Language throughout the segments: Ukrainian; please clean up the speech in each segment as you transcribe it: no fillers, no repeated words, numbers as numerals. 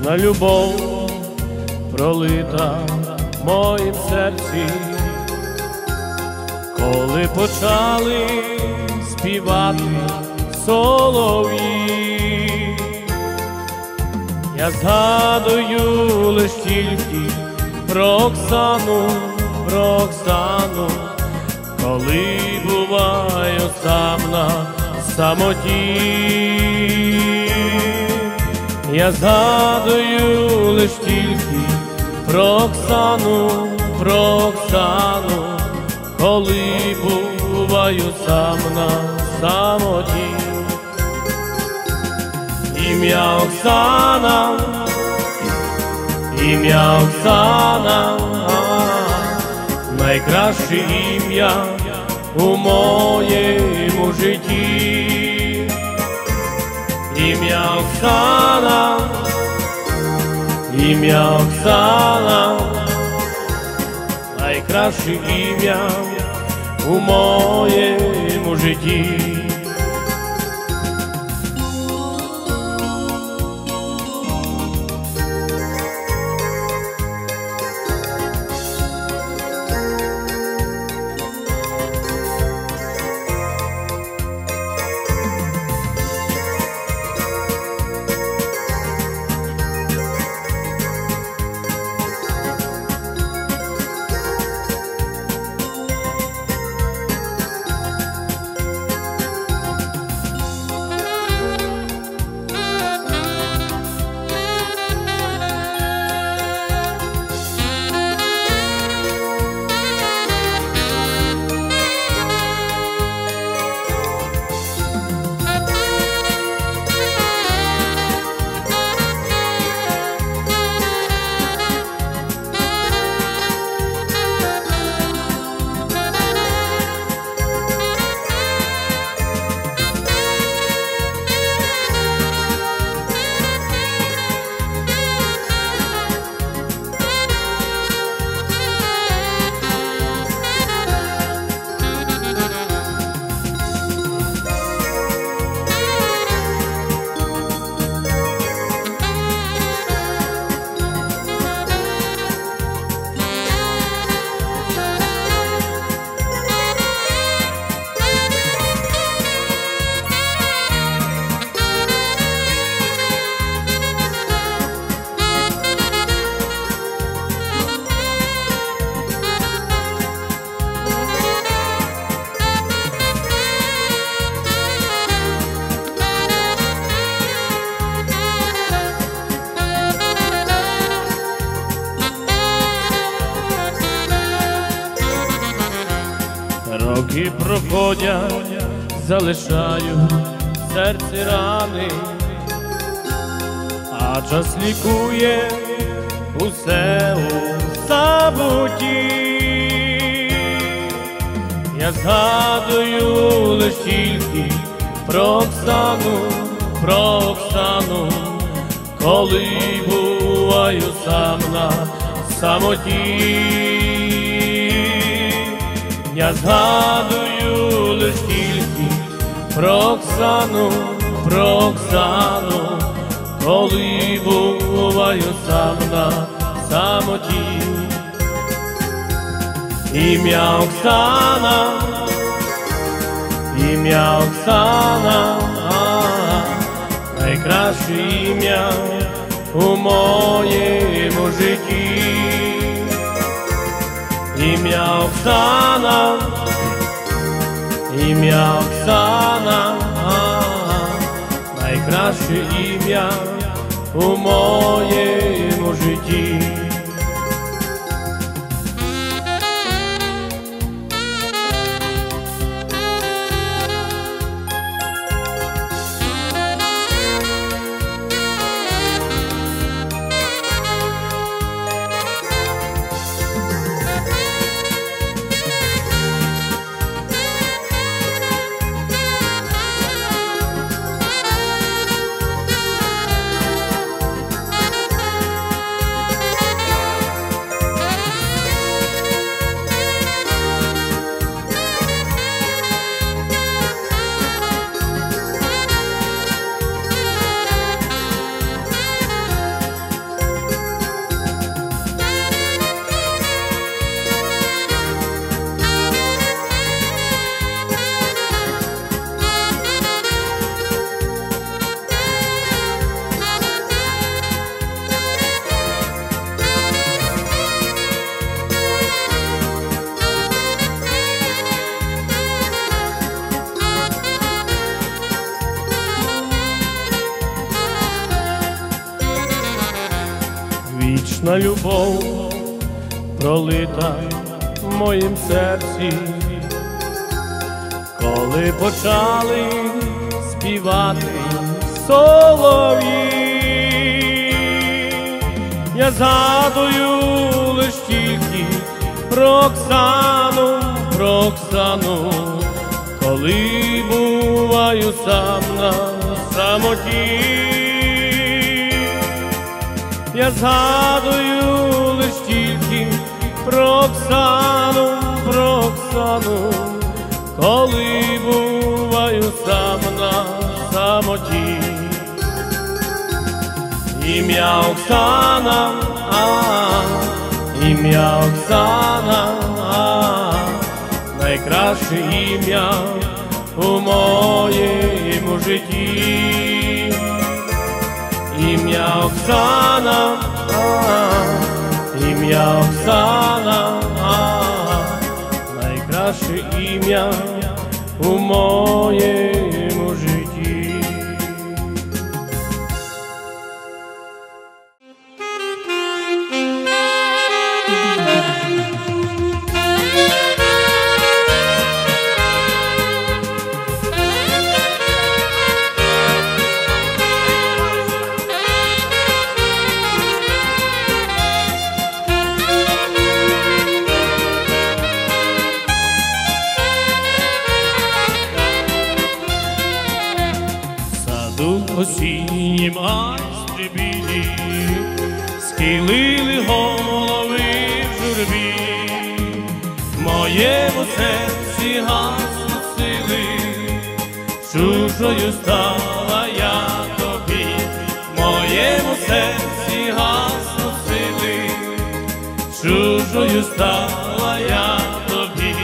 ніжна любов пролита в моїм серці, коли почали співати солов'ї. Я згадую лиш тільки про Оксану, коли буваю сам на самоті. Я згадую лиш тільки про Оксану, коли буваю сам на самоті. Ім'я Оксана, найкраще ім'я у моєму житті. Ім'я Оксана, найкраще ім'я у моєму житті. Роки проходять, залишаю в серці рани, а час лікує усе у забутті. Я згадую лиш тільки про Оксану, коли буваю сам на самоті. Я згадую лиш тільки про Оксану, коли буваю сам на самоті. Ім'я Оксана, найкраще ім'я у моєму житті. Ім'я Оксана, найкраще ім'я у моєму житті. Вічна любов пролита в моїм серці, коли почали співати солов'ї. Я згадую лиш тільки про Оксану, коли буваю сам на самоті. Я згадую лиш тільки про Оксану, коли буваю сам на самоті. Ім'я Оксана, ім'я Оксана, найкраще ім'я у моєму житті. Ім'я Оксана, ім'я Оксана, найкраще ім'я у моєму житті. Осіннім айстри білі схилили голови в журбі, в моєму серці гаснуть сили, чужою стала я тобі, в моєму серці гаснуть сили, чужою стала я тобі.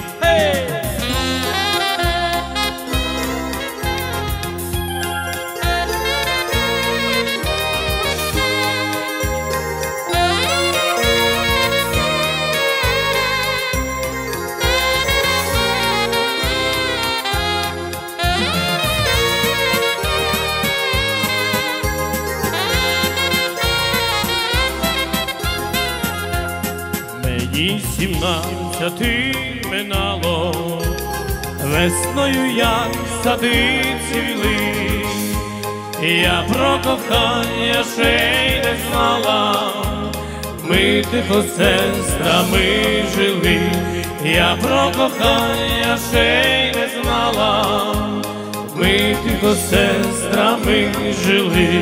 Мені 17 минало, весною як сади цвіли, я про кохання ще й не знала, ми тихо з сестрами жили, я про кохання ще й не знала, ми тихо з сестрами жили.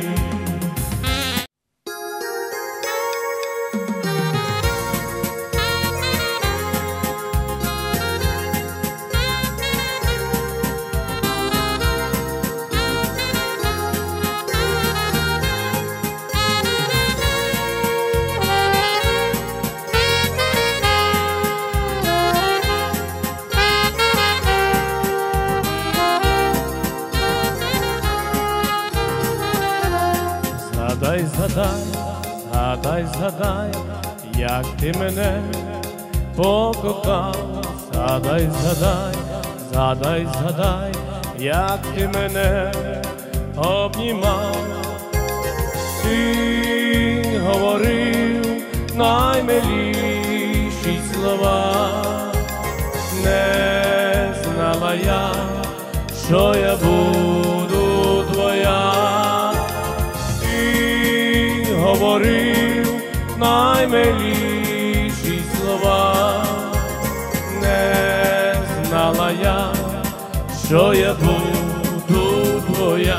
Згадай, як ти мене покохав. Згадай, як ти мене обнімав. Ти говорив наймиліші слова, не знала я, що я буду твоя. Говорив наймиліші слова, не знала я, що я буду твоя.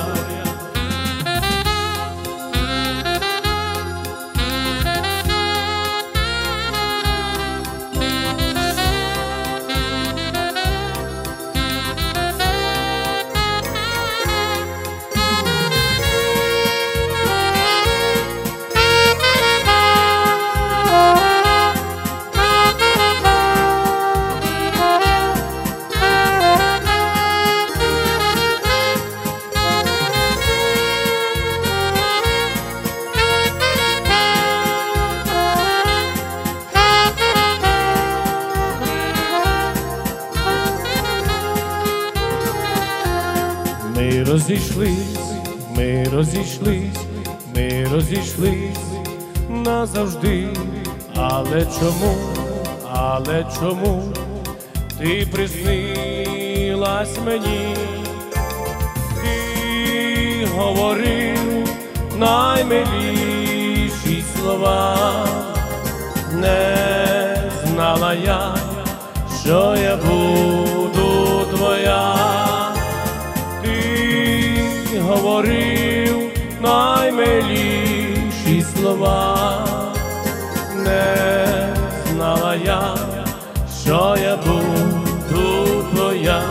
назавжди. Але чому ти приснилась мені? Ти говорив наймиліші слова, не знала я, що я буду твоя. Ти говорив наймиліші слова, не знала я, що я буду твоя.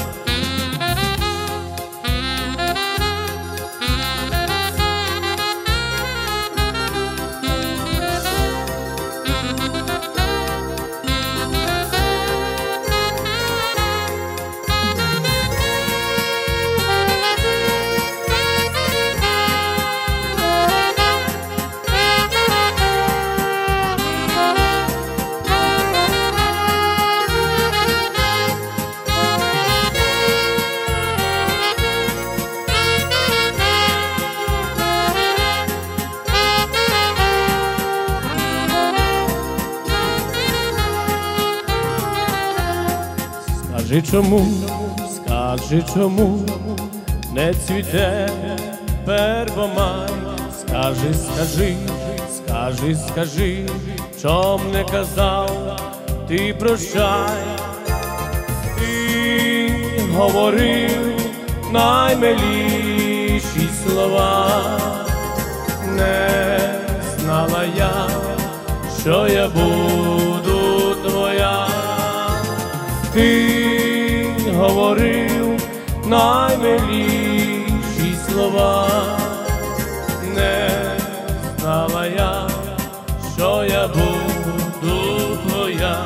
Скажи чому не цвіте первомай? Скажи, чом не казав ти прощай? Ти говорив наймиліші слова, не знала я, що я буду твоя. Ти говорив наймиліші слова, не знала я, що я буду твоя.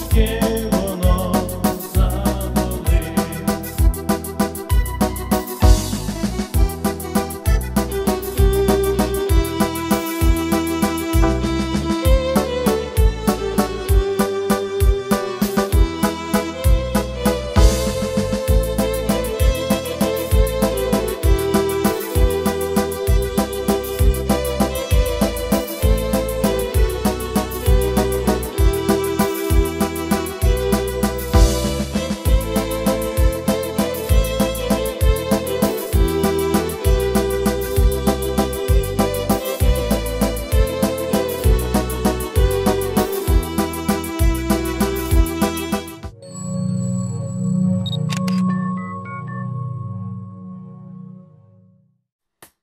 руки.